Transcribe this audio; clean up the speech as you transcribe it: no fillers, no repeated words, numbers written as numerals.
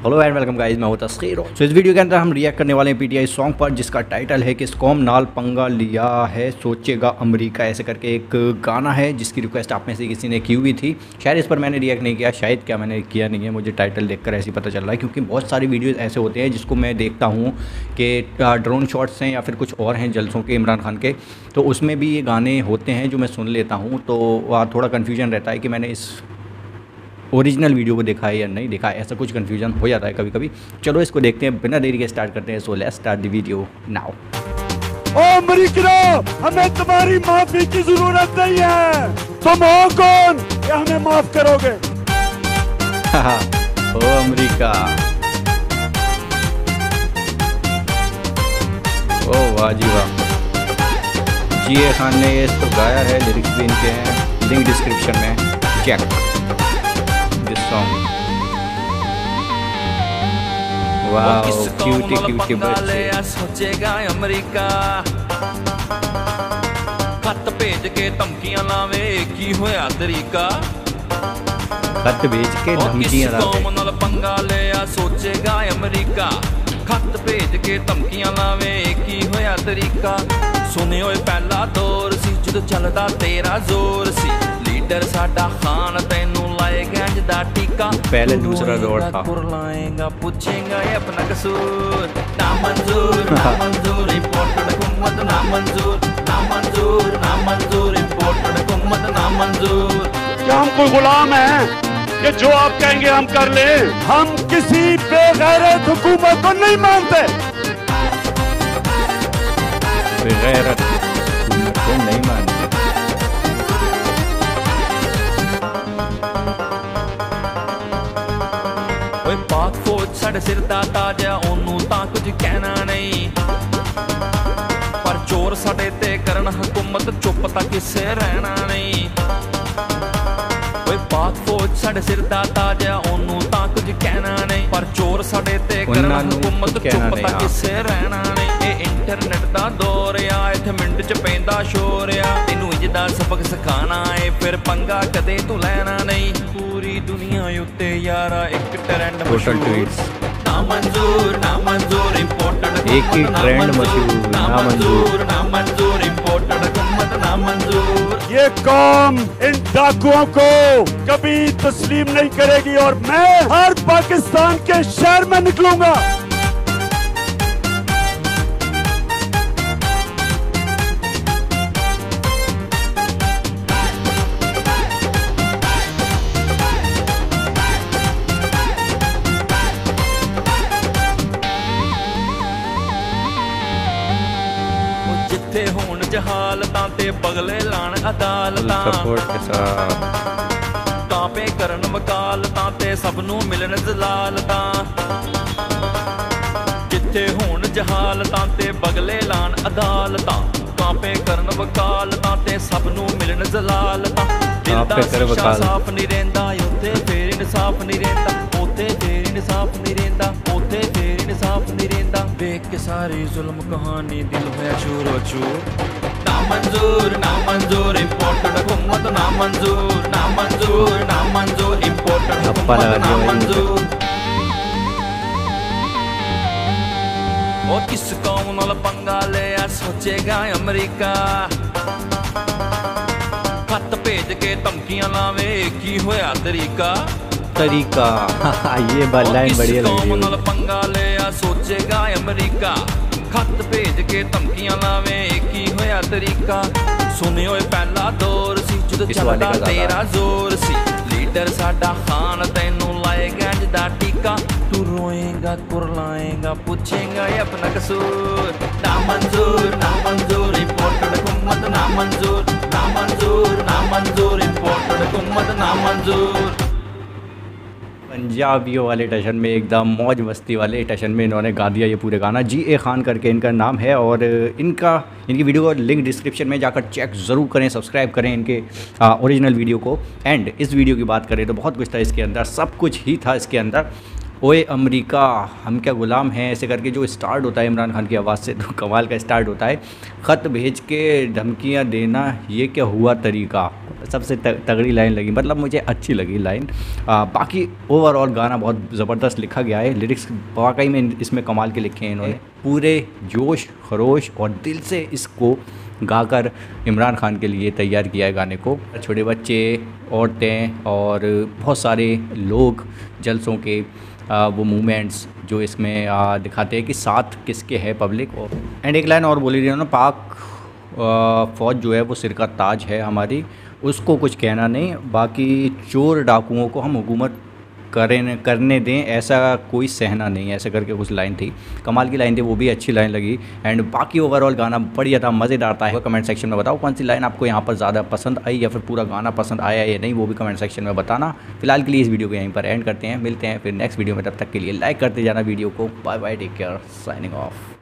Hello and welcome guys, मैं हूं तस्खीर। तो इस वीडियो के अंदर हम रिएक्ट करने वाले हैं पीटीआई सॉन्ग पर, जिसका टाइटल है किस कौम नाल पंगा लिया है सोचेगा अमेरिका। ऐसे करके एक गाना है जिसकी रिक्वेस्ट आप में से किसी ने की हुई थी। शायद इस पर मैंने रिएक्ट नहीं किया, शायद क्या मैंने किया नहीं है, मुझे टाइटल देखकर ऐसे ही पता चल रहा है, क्योंकि बहुत सारी वीडियोज़ ऐसे होते हैं जिसको मैं देखता हूँ कि ड्रोन शॉट्स हैं या फिर कुछ और हैं जलसों के इमरान खान के, तो उसमें भी ये गाने होते हैं जो मैं सुन लेता हूँ। तो थोड़ा कन्फ्यूजन रहता है कि मैंने इस ओरिजिनल वीडियो को देखा है या नहीं देखा है, ऐसा कुछ कन्फ्यूजन हो जाता है कभी कभी। चलो इसको देखते हैं, बिना देरी के स्टार्ट करते हैं। So let's start the video now. ओ अमेरिका, हमें तुम्हारी माफी की जरूरत नहीं है। तुम हो कौन कि हमें माफ करोगे? ओ अमेरिका, ओ वाह जी वाह। जीए खान ने ये इसको गाया है, लिरिक्स भी इनके हैं, लिंक डिस्क्रिप्शन में check this song. Wow, cutie cutie बच्चे। सोचेगा अमेरिका, खत भेज के धमकियां लावे, की होया तरीका। खत भेज के धमकियां लावे, पंगा लिया सोचेगा अमेरिका। खत भेज के धमकियां लावे, की होया तरीका। सुने होए पहला दौर सी जदों चलदा तेरा जोर सी। लीडर साडा खान तैनू लाएगा जदा टीका। पहले दूसरा दौर था। लाएगा पूछेगा ये अपना कसूर। ना मंजूर ना मंजूर, इम्पोर्टेड हुकूमत ना मंजूर। ना मंजूर ना मंजूर, इम्पोर्टेड हुकूमत ना मंजूर। क्या हम कोई गुलाम हैं कि जो आप कहेंगे हम कर ले? हम किसी बेगैरत हुकूमत को नहीं मानते। बेगैरत हुकूमत को नहीं मानते। ओए पाक फौज साडे सिर दा ताजा, ओनू तां कुछ कहना नहीं। पर चोर साडे ते करन हुकूमत, चुप तां किसे रहना नहीं। ओए पाक फौज साडे सिर दा ताजा, ओनू तां कुछ कहना नहीं। पर चोर साडे ते करन हुकूमत, चुप तां किसे रहना नहीं। ए इंटरनेट दा दौर आ, इत्थे मिंट च पैंदा शोर आ। तैनू इंज दा सबक सिखाना है, फिर पंगा कदे तू लेना नहीं। पूरी दुनिया उत्ते यारा एक ट्रेंड मशहूर। ना मंजूर ना मंजूर, इम्पोर्टेड एक ही ट्रेंड मशहूर। ना मंजूर ना मंजूर, इम्पोर्टेड हुकूमत ना मंजूर। ये कौम इन डाकुओं को कभी तस्लीम नहीं करेगी और मैं हर पाकिस्तान के शहर में निकलूंगा। जिथे होण जहालतां ते बगले लाण अदालतां। सपोर्ट के साथ कांपे करन वकालतां ते सबनू मिलन जलालतां। जिथे होण जहालतां ते बगले लाण अदालतां। कांपे करन वकालतां ते सबनू मिलन जलालतां। दिल दा शीशा साफ नहीं रहिंदा, उत्थे फेर इंसाफ नहीं रहिंदा। उत्थे फेर इंसाफ नहीं रहिंदा, उत्थे फेर इंसाफ नहीं रहिंदा। देख के सारी जुल्म कहानी दिल होया चूरो चूर। ना मंजूर ना मंजूर, इम्पोर्टेड हुकूमत ना मंजूर। ना मंजूर ना मंजूर, इम्पोर्टेड हुकूमत ना मंजूर। ओ किस कौम नाल पंगा लिया सोचेगा अमेरिका। खत भेज के धमकियां लावे, की होया तरीका। तरीका ये लाइन बढ़िया लग रही है। पंगा लिया सोचेगा अमेरिका। खत भेज के धमकियां लावे, की होया तरीका। सुने होए पहला दौर सी जदों चलदा तेरा जोर सी। लीडर साडा खान तैनू लाएगा जदा टीका। तू रोएगा कुरलाएगा, पूछेगा ये अपना कसूर। ना मंजूर ना मंजूर, इम्पोर्टेड हुकूमत ना मंजूर। ना मंजूर ना मंजूर, इम्पोर्टेड हुकूमत ना मंजूर। पंजाबियों वाले टशन में, एकदम मौज मस्ती वाले टशन में इन्होंने गा दिया ये पूरे गाना। जीए खान करके इनका नाम है और इनकी वीडियो का लिंक डिस्क्रिप्शन में जाकर चेक ज़रूर करें, सब्सक्राइब करें इनके ओरिजिनल वीडियो को। एंड इस वीडियो की बात करें तो बहुत कुछ था इसके अंदर, सब कुछ ही था इसके अंदर। ओए अमेरिका, हम क्या गुलाम हैं, ऐसे करके जो स्टार्ट होता है इमरान खान की आवाज़ से, तो कमाल का स्टार्ट होता है। ख़त भेज के धमकियाँ देना, ये क्या हुआ तरीका। सबसे तगड़ी लाइन लगी, मतलब मुझे अच्छी लगी लाइन। बाकी ओवरऑल गाना बहुत ज़बरदस्त लिखा गया है, लिरिक्स वाकई में इसमें कमाल के लिखे हैं इन्होंने, पूरे जोश खरोश और दिल से इसको गाकर इमरान खान के लिए तैयार किया है गाने को। छोटे बच्चे, औरतें और बहुत सारे लोग जलसों के वो मूवमेंट्स जो इसमें दिखाते हैं कि साथ किसके है पब्लिक। एंड एक लाइन और बोली रही है ना, पाक फ़ौज जो है वो सिर का ताज है हमारी, उसको कुछ कहना नहीं, बाकी चोर डाकुओं को हम हुकूमत करने दें, ऐसा कोई सहना नहीं, ऐसे करके कुछ लाइन थी, कमाल की लाइन थी, वो भी अच्छी लाइन लगी। एंड बाकी ओवरऑल गाना बढ़िया था, मज़ेदार था। कमेंट सेक्शन में बताओ कौन सी लाइन आपको यहाँ पर ज़्यादा पसंद आई या फिर पूरा गाना पसंद आया या नहीं, वो भी कमेंट सेक्शन में बताना। फिलहाल के लिए इस वीडियो को यहीं पर एंड करते हैं, मिलते हैं फिर नेक्स्ट वीडियो में, तब तक के लिए लाइक करते जाना वीडियो को। Bye bye, take care, signing of.